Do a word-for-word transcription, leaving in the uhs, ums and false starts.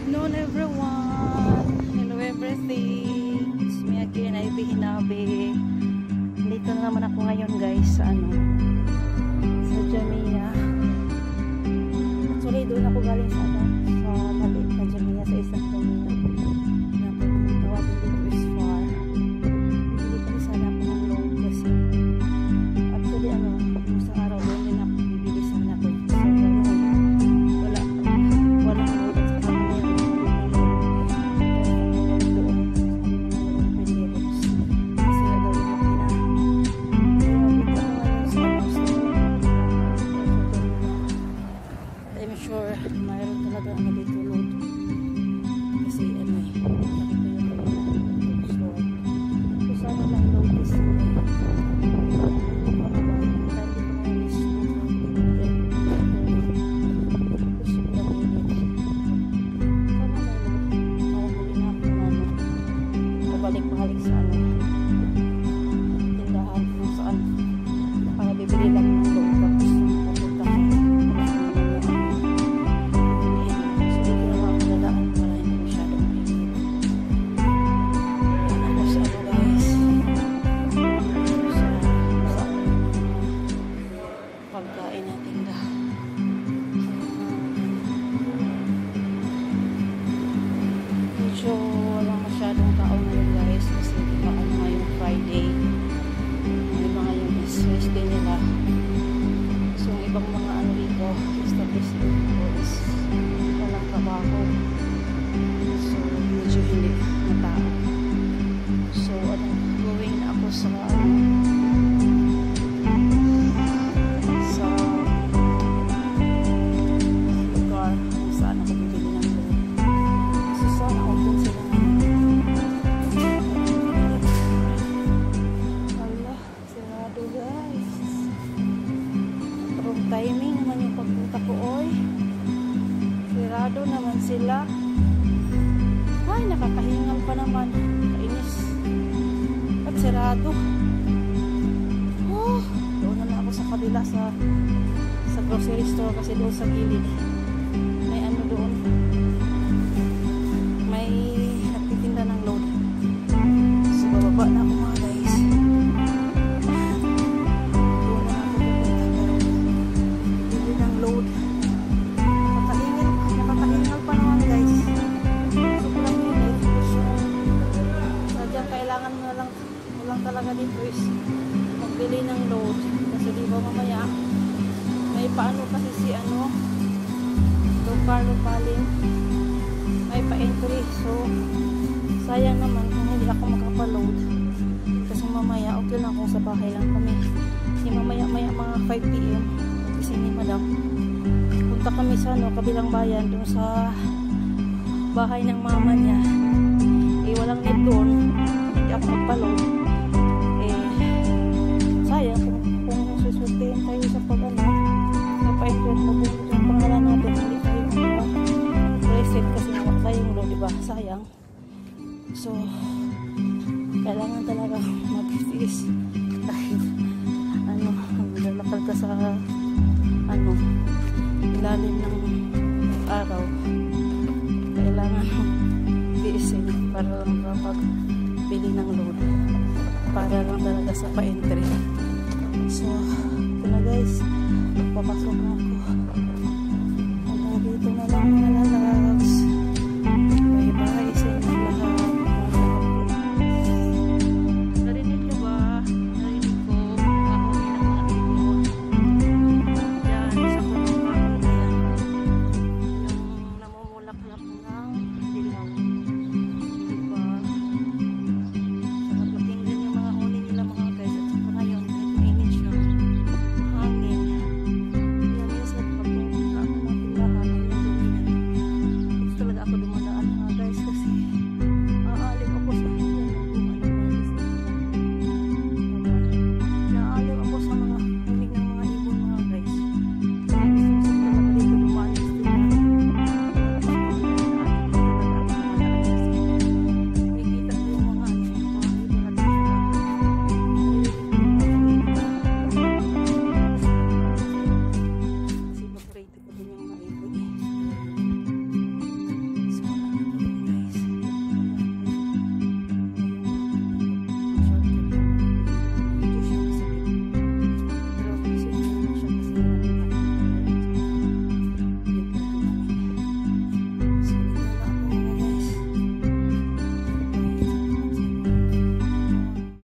afternoon, everyone. Hello, everything. It's me again, Ivy Hinabi. Dito na naman ako ngayon, guys, sa ano, sa Jamia. Actually, doon ako galing sa ano, sa maliit na Jamia, sa isang Jamia. Na tawagin dito is far. Bibili pa rin sana ako ng loan kasi actually, ano, sa araw doon din ako bibili sana ako. So, wala, wala ako. Mayroon talaga ano dito load kasi ano eh nakita yung load so so sana lang load is balik-balik sa ano tindahan kung saan para bibili lang ng load tapos pupunta pagkain natin dah. Medyo wala masyadong tao ngayon, guys, kasi di ba ano ngayong Friday, may mga yung business day nila. So yung ibang mga ano dito establishment dito is walang trabaho, so medyo hindi na tao. So ano, going na ako sa ano, timing naman yung pagpunta ko, oy. Sirado naman sila. Ay, nakakahingal pa naman. Kainis. At sirado. Oh, doon na lang ako sa kabila sa sa grocery store kasi doon sa gilid may ano doon. May nagtitinda ng load. So, bababa na ako, mga guys. Load. Nakakahingal, nakakahingal pa naman, guys. Sobrang init. So, sadyang kailangan mo lang, mo lang talaga dito is magbili ng load. Kasi di ba mamaya may paano kasi si ano local localin may pa-entry. So, sayang naman kung hindi ako makapaload. Kasi mamaya okay lang kung sa bahay lang kami. Kasi mamaya maya mga five p m kasi ni madam punta kami sa ano, kabilang bayan doon sa bahay ng mama niya. Eh walang net doon, hindi ako magpaload. Eh sayang kung, kung susultihin tayo sa pag ano napa-entry mo kung yung pangalan natin hindi tayo reset kasi nawak tayo yung load, diba? Sayang. So kailangan talaga mag-fix kahit ano, lalakad ka sa ano, ilalim ng araw, kailangan tiisin para lang kapag bili ng load, para lang talaga sa pa-entry. So, ito na, guys, papasok na